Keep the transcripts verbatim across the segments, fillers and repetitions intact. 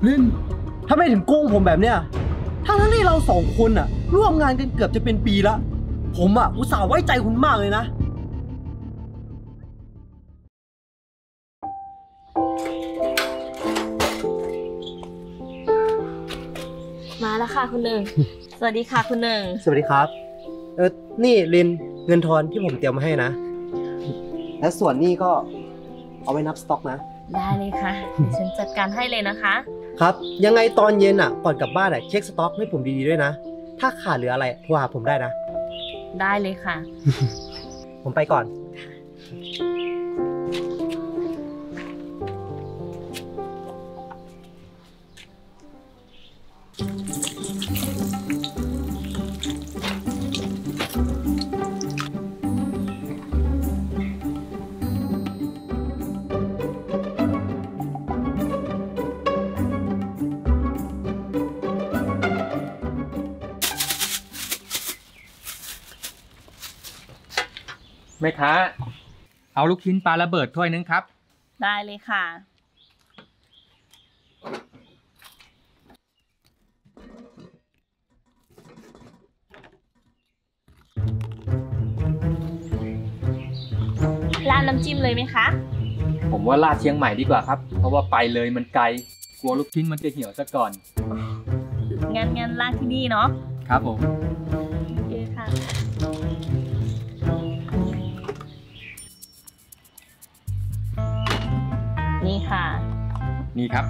ลินทำไมถึงโกงผมแบบเนี้ยทั้งทั้งที่เราสองคนอะร่วมงานกันเกือบจะเป็นปีละผมอะอุตส่าห์ไว้ใจคุณมากเลยนะมาแล้วค่ะคุณหนึ่ง สวัสดีค่ะคุณหนึ่งสวัสดีครับเออนี่ลินเงินทอนที่ผมเตรียมมาให้นะและส่วนนี้ก็เอาไว้นับสต็อกนะได้เลยค่ะเดี๋ยวฉันจัดการให้เลยนะคะครับยังไงตอนเย็นอ่ะก่อนกลับบ้านอ่ะเช็คสต็อกให้ผมดีๆด้วยนะถ้าขาดหรืออะไรโทรหาผมได้นะได้เลยค่ะผมไปก่อนแม่ค้าเอาลูกชิ้นปลาระเบิดถ้วยนึงครับได้เลยค่ะราดน้ำจิ้มเลยไหมคะผมว่าราดเชียงใหม่ดีกว่าครับเพราะว่าไปเลยมันไกลกลัวลูกชิ้นมันจะเหี่ยวซะก่อนงั้นงั้นราดที่นี่เนาะครับผมโอเคค่ะนี่ค่ะนี่ครับ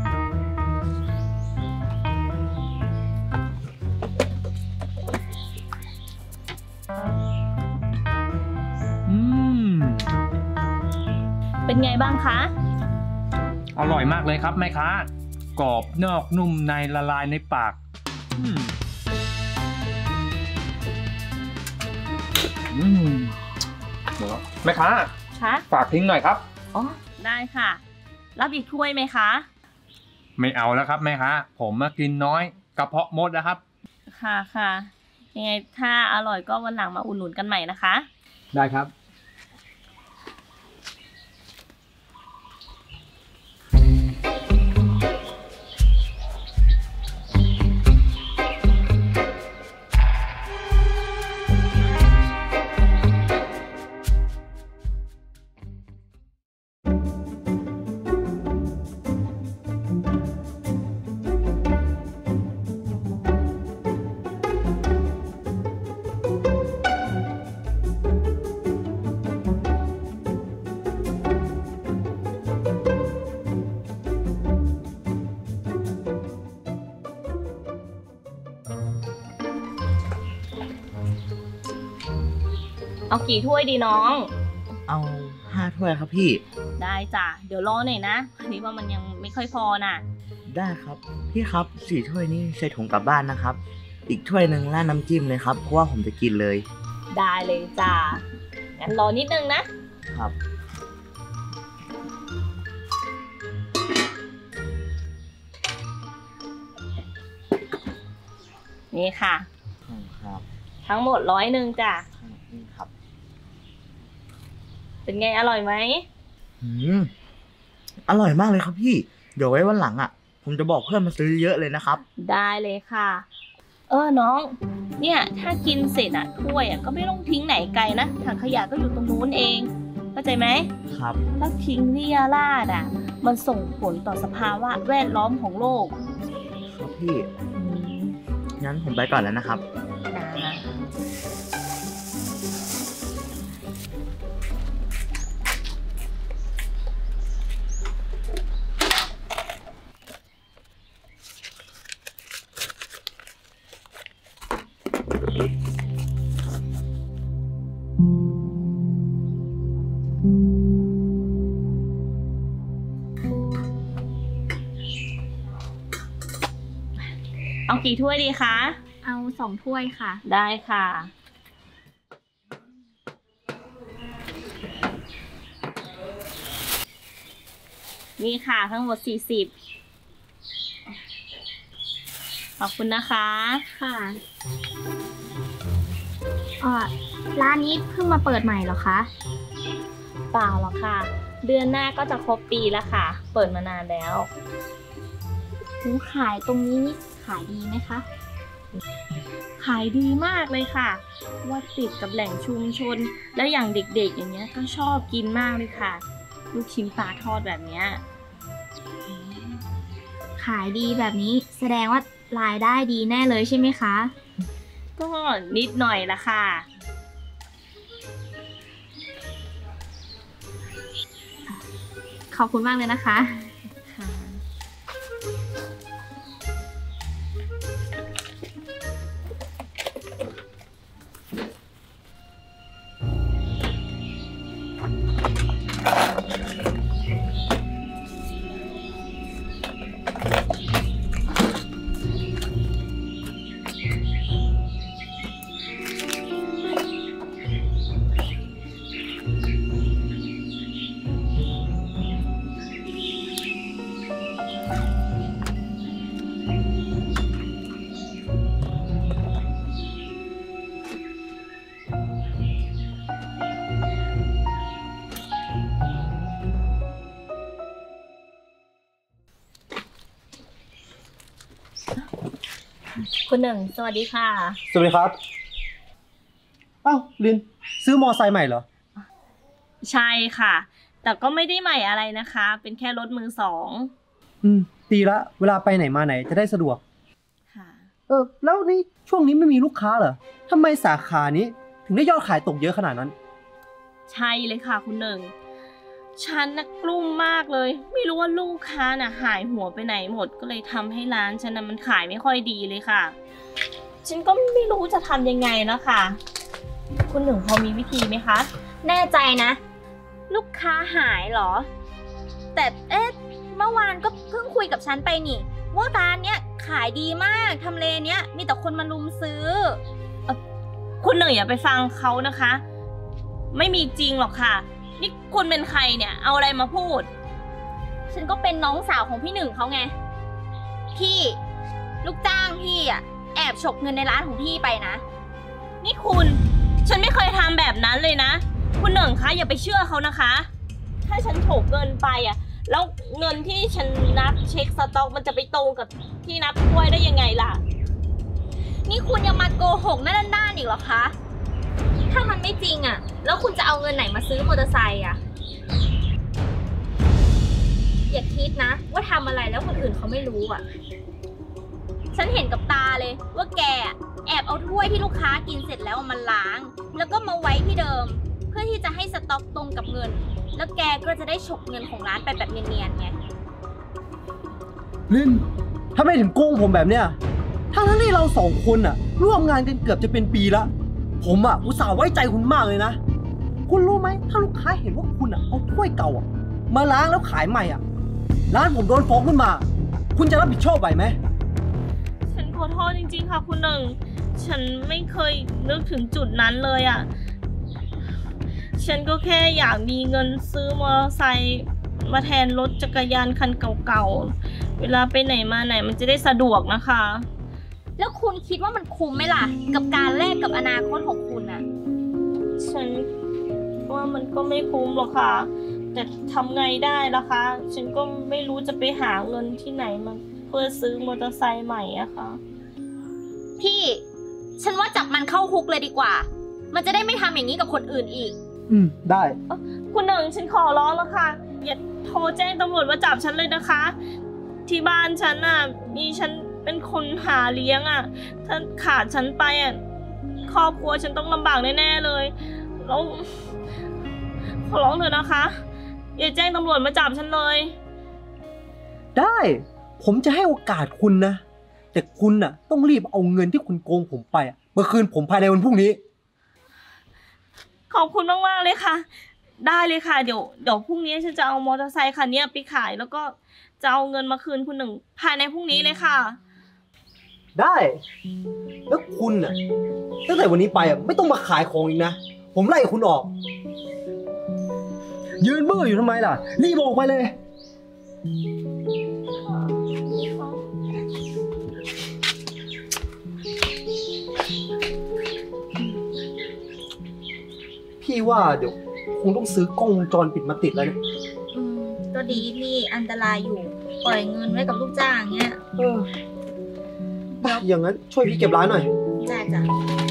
อืมเป็นไงบ้างคะอร่อยมากเลยครับแม่ค้ากรอบนอกนุ่มในละลายในปากอืมอืมเดี๋ยวแม่ค้าคะฝากทิ้งหน่อยครับอ๋อได้ค่ะรับอีกถ้วยไหมคะไม่เอาแล้วครับแม่ค้าผมมากินน้อยกระเพาะมดนะครับค่ะค่ะยังไงถ้าอร่อยก็วันหลังมาอุดหนุนกันใหม่นะคะได้ครับเอากี่ถ้วยดีน้องเอาห้าถ้วยครับพี่ได้จ้ะเดี๋ยวรอหน่อยนะอันนี้ว่ามันยังไม่ค่อยพอน่ะได้ครับพี่ครับสี่ถ้วยนี้ใส่ถุงกลับบ้านนะครับอีกถ้วยหนึ่งราดน้ำจิ้มเลยครับเพราะว่าผมจะกินเลยได้เลยจ้ะงั้นรอนิดนึงนะครับนี่ค่ะครับทั้งหมดร้อยหนึ่งจ้ะนี่ครับเป็นไงอร่อยไหมอืมอร่อยมากเลยครับพี่เดี๋ยวไว้วันหลังอ่ะผมจะบอกเพื่อนมาซื้อเยอะเลยนะครับได้เลยค่ะเออน้องเนี่ยถ้ากินเสร็จอ่ะถ้วยอ่ะก็ไม่ต้องทิ้งไหนไกลนะถังขยะก็อยู่ตรงนู้นเองเข้าใจไหมครับถ้าทิ้งเรี่ยราดอ่ะมันส่งผลต่อสภาวะแวดล้อมของโลกครับพี่งั้นผมไปก่อนแล้วนะครับเอากี่ถ้วยดีคะเอาสองถ้วยค่ะได้ค่ะนี่ค่ะทั้งหมดสี่สิบขอบคุณนะคะค่ะอ๋อร้านนี้เพิ่งมาเปิดใหม่เหรอคะเปล่าหรอกค่ะเดือนหน้าก็จะครบปีแล้วค่ะเปิดมานานแล้วหนูขายตรงนี้นี่ขายดีไหมคะขายดีมากเลยค่ะว่าติดกับแหล่งชุมชน แล้วอย่างเด็กๆอย่างเงี้ยก็ชอบกินมากเลยค่ะ ลูกชิ้นปลาทอดแบบเนี้ยขายดีแบบนี้แสดงว่ารายได้ดีแน่เลยใช่ไหมคะก็นิดหน่อยละค่ะขอบคุณมากเลยนะคะค่ะ คุณหนึ่งสวัสดีค่ะสวัสดีครับอ้าวลินซื้อมอไซค์ใหม่เหรอใช่ค่ะ แต่ก็ไม่ได้ใหม่อะไรนะคะ เป็นแค่รถมือสองอืมดีละเวลาไปไหนมาไหนจะได้สะดวกค่ะเออแล้วนี่ช่วงนี้ไม่มีลูกค้าเหรอทำไมสาขานี้ถึงได้ยอดขายตกเยอะขนาดนั้นใช่เลยค่ะคุณหนึ่ง ฉันนะกลุ้มมากเลย ไม่รู้ว่าลูกค้าน่ะหายหัวไปไหนหมด ก็เลยทำให้ร้านฉันนะมันขายไม่ค่อยดีเลยค่ะ ฉันก็ไม่รู้จะทำยังไงแล้วค่ะ คุณหนึ่งพอมีวิธีไหมคะแน่ใจนะ ลูกค้าหายเหรอ แต่เอ๊ะเมื่อวานก็เพิ่งคุยกับฉันไปนี่ ว่าร้านเนี้ยขายดีมากทำเลเนี้ยมีแต่คนมาลุมซื้อคุณหนึ่งอย่าไปฟังเขานะคะ ไม่มีจริงหรอกค่ะ นี่คุณเป็นใครเนี่ย เอาอะไรมาพูดฉันก็เป็นน้องสาวของพี่หนึ่งเขาไง พี่ลูกจ้างพี่อ่ะแอบฉกเงินในร้านของพี่ไปนะนี่คุณ ฉันไม่เคยทำแบบนั้นเลยนะ คุณหนึ่งคะอย่าไปเชื่อเขานะคะ ถ้าฉันโฉกเงินไปอ่ะ แล้วเงินที่ฉันนับเช็คสต็อกมันจะไปตรงกับที่นับถ้วยได้ยังไงล่ะนี่คุณยังมาโกหกหน้าด้านๆอีกเหรอคะ ถ้ามันไม่จริงอ่ะ แล้วคุณจะเอาเงินไหนมาซื้อมอเตอร์ไซค์อ่ะ อย่าคิดนะว่าทำอะไรแล้วคนอื่นเขาไม่รู้อ่ะ ฉันเห็นกับตาเลยว่าแกแอบเอาถ้วยที่ลูกค้ากินเสร็จแล้วมันล้าง แล้วก็มาไว้ที่เดิม เพื่อที่จะให้สต็อกตรงกับเงิน แล้วแกก็จะได้ฉกเงินของร้านไปแบบเนียนๆไงลินทำไมถึงโกงผมแบบเนี้ยทั้งทั้งที่เราสองคนอะร่วมงานกันเกือบจะเป็นปีละผมอะอุตส่าห์ไว้ใจคุณมากเลยนะ คุณรู้ไหมถ้าลูกค้าเห็นว่าคุณอะเอาถ้วยเก่าอะมาล้างแล้วขายใหม่อะร้านผมโดนฟ้องขึ้นมา คุณจะรับผิดชอบไหวไหมฉันขอโทษจริงๆค่ะคุณหนึ่ง ฉันไม่เคยนึกถึงจุดนั้นเลยอ่ะ ฉันก็แค่อยากมีเงินซื้อมอเตอร์ไซค์มาแทนรถจักรยานคันเก่าๆ เวลาไปไหนมาไหนมันจะได้สะดวกนะคะแล้วคุณคิดว่ามันคุ้มไหมล่ะ กับการแลกกับอนาคตของคุณน่ะฉันว่ามันก็ไม่คุ้มหรอกค่ะ แต่ทำไงได้ล่ะคะ ฉันก็ไม่รู้จะไปหาเงินที่ไหนมาเพื่อซื้อมอเตอร์ไซค์ใหม่อะค่ะพี่ ฉันว่าจับมันเข้าคุกเลยดีกว่า มันจะได้ไม่ทำอย่างนี้กับคนอื่นอีกอืมได้คุณหนึ่งฉันขอร้องแล้วค่ะ อย่าโทรแจ้งตำรวจมาจับฉันเลยนะคะ ที่บ้านฉันน่ะมีฉันเป็นคนหาเลี้ยงอ่ะ ถ้าขาดฉันไปอ่ะครอบครัวฉันต้องลำบากแน่ๆเลยแล้วขอร้องเถอะนะคะ อย่าแจ้งตำรวจมาจับฉันเลยได้ ผมจะให้โอกาสคุณนะ แต่คุณน่ะต้องรีบเอาเงินที่คุณโกงผมไปอะมาคืนผมภายในวันพรุ่งนี้ขอบคุณมากๆเลยค่ะ ได้เลยค่ะ เดี๋ยวเดี๋ยวพรุ่งนี้ฉันจะเอามอเตอร์ไซค์คันนี้ไปขาย แล้วก็จะเอาเงินมาคืนคุณหนึ่งภายในพรุ่งนี้เลยค่ะได้ แล้วคุณน่ะตั้งแต่วันนี้ไปอ่ะไม่ต้องมาขายของอีกนะ ผมไล่คุณออก ยืนเบื่ออยู่ทำไมล่ะ รีบออกไปเลย พี่ว่าเดี๋ยวคงต้องซื้อกล้องวงจรปิดมาติดแล้วเนี่ยอืม ก็ดีพี่อันตรายอยู่ปล่อยเงินไว้กับลูกจ้างเงี้ยเออไปอย่างนั้นช่วยพี่เก็บร้านหน่อยได้จ้ะ